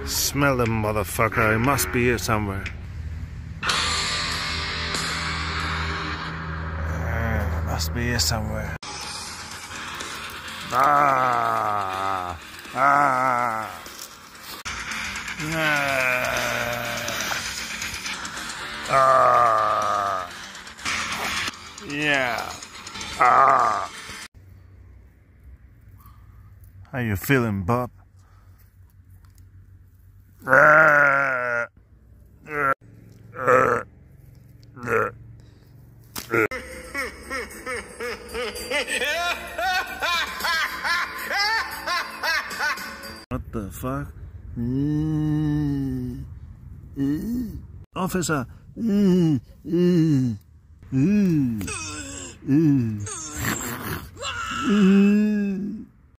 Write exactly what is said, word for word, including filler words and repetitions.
Smell the motherfucker. It must be here somewhere. Uh, must be here somewhere. Ah! Ah! Ah! Ah! Yeah! Ah! How you feeling, bub? Uh, uh, uh, uh. What the fuck? Mm, mm. Officer! Mm, mm, mm, mm, mm.